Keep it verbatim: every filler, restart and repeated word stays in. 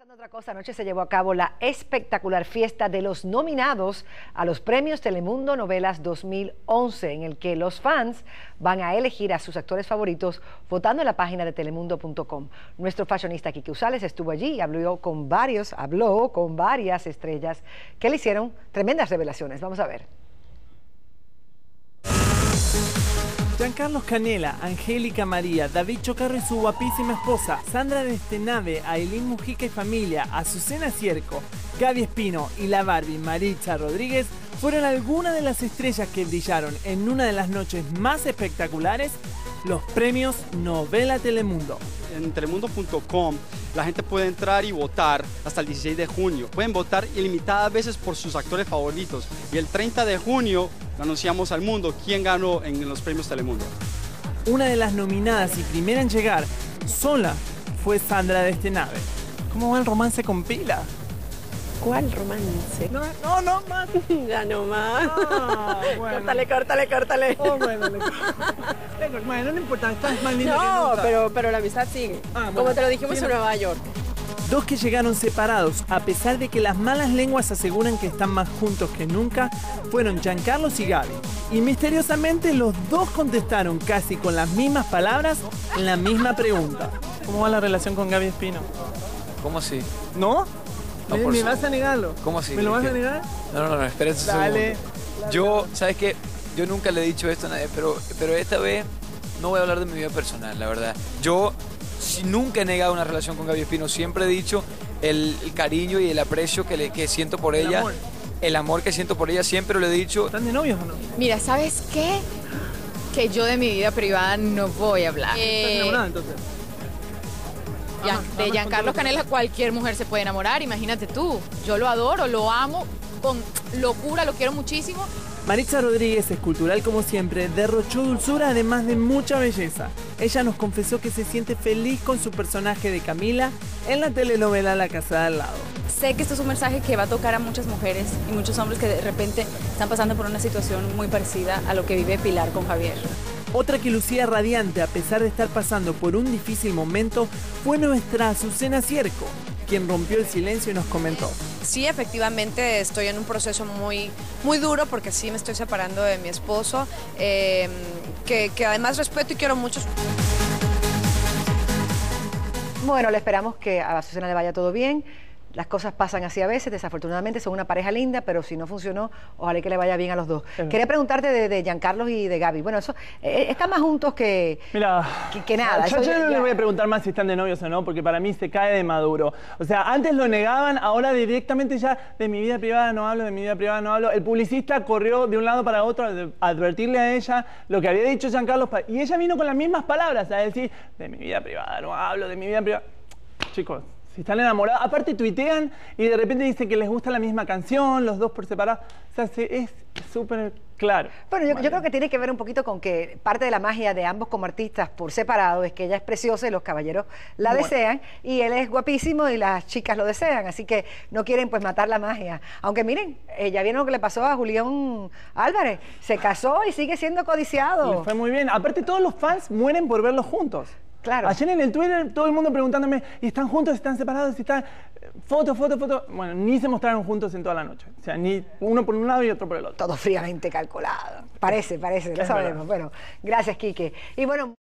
Otra cosa, anoche se llevó a cabo la espectacular fiesta de los nominados a los premios Telemundo Novelas dos mil once, en el que los fans van a elegir a sus actores favoritos votando en la página de telemundo punto com. Nuestro fashionista Kiki Usales estuvo allí y habló con varios, habló con varias estrellas que le hicieron tremendas revelaciones. Vamos a ver. Giancarlos Canela, Angélica María, David Chocarro y su guapísima esposa, Sandra Destenave, Ailín Mujica y familia, Azucena Cierco, Gaby Espino y la Barbie Maritza Rodríguez fueron algunas de las estrellas que brillaron en una de las noches más espectaculares, los premios Novela Telemundo. En telemundo punto com la gente puede entrar y votar hasta el dieciséis de junio. Pueden votar ilimitadas veces por sus actores favoritos. Y el treinta de junio anunciamos al mundo quién ganó en los premios Telemundo. Una de las nominadas y primera en llegar sola fue Sandra Destenave. ¿Cómo va el romance con Pila? ¿Cuál romance? No, no, no más. Ya no más. Ah, bueno. Córtale, córtale, córtale. Oh, bueno, le... bueno, no importa, estás más linda No, que nunca. pero, pero la amistad sigue. Ah, bueno. Como te lo dijimos Sí, en no. Nueva York. Dos que llegaron separados, a pesar de que las malas lenguas aseguran que están más juntos que nunca, fueron Giancarlos y Gaby. Y misteriosamente los dos contestaron casi con las mismas palabras la misma pregunta. ¿Cómo va la relación con Gaby Espino? ¿Cómo así? ¿No? No, ¿Me, por me su- vas a negarlo? ¿Cómo así? ¿Me lo vas ¿Qué? a negar? No, no, no, espera un Dale. segundo. Yo, ¿sabes qué? Yo nunca le he dicho esto a nadie, pero, pero esta vez no voy a hablar de mi vida personal, la verdad. Yo si- nunca he negado una relación con Gaby Espino, siempre he dicho el, el cariño y el aprecio que, le, que siento por El ella. amor. El amor que siento por ella, siempre lo he dicho. ¿Están de novios o no? Mira, ¿sabes qué? Que yo de mi vida privada no voy a hablar. ¿Estás Eh, enamorada entonces? Gian- Amas- de amas Giancarlo con todo. Canela cualquier mujer se puede enamorar, imagínate tú. Yo lo adoro, lo amo con locura, lo quiero muchísimo. Maritza Rodríguez, escultural como siempre, derrochó dulzura además de mucha belleza. Ella nos confesó que se siente feliz con su personaje de Camila en la telenovela La Casa de al lado. Sé que esto es un mensaje que va a tocar a muchas mujeres y muchos hombres que de repente están pasando por una situación muy parecida a lo que vive Pilar con Javier. Otra que lucía radiante a pesar de estar pasando por un difícil momento fue nuestra Azucena Cierco, quien rompió el silencio y nos comentó. Sí, efectivamente estoy en un proceso muy, muy duro porque sí me estoy separando de mi esposo, eh, que, que además respeto y quiero mucho. Bueno, le esperamos que a Azucena le vaya todo bien. Las cosas pasan así a veces, desafortunadamente son una pareja linda, pero si no funcionó, ojalá que le vaya bien a los dos. Sí. Quería preguntarte de, de Giancarlos y de Gaby. Bueno, eso eh, están más juntos que, Mira, que, que nada. yo, Eso yo ya- no ya- le voy a preguntar más si están de novios o no, porque para mí se cae de maduro. O sea, antes lo negaban, ahora directamente ya de mi vida privada no hablo, de mi vida privada no hablo. El publicista corrió de un lado para otro a de- a advertirle a ella lo que había dicho Giancarlos, pa- y ella vino con las mismas palabras a decir, de mi vida privada no hablo, de mi vida privada. Chicos, si están enamorados, aparte tuitean y de repente dicen que les gusta la misma canción, los dos por separado. O sea, se- es súper claro. Bueno, yo, Vale. yo creo que tiene que ver un poquito con que parte de la magia de ambos como artistas por separado es que ella es preciosa y los caballeros la Bueno. desean, y él es guapísimo y las chicas lo desean, así que no quieren pues matar la magia. Aunque miren, eh, ya vieron lo que le pasó a Julián Álvarez, se casó y sigue siendo Le codiciado. fue muy bien. Aparte, todos los fans mueren por verlos juntos. Claro. Ayer en el Twitter todo el mundo preguntándome, ¿y están juntos, están separados, y están foto, foto, foto? Bueno, ni se mostraron juntos en toda la noche. O sea, ni uno por un lado y otro por el otro. Todo fríamente calculado. Parece, parece, lo Es sabemos. verdad. Bueno, gracias, Quique. Y bueno.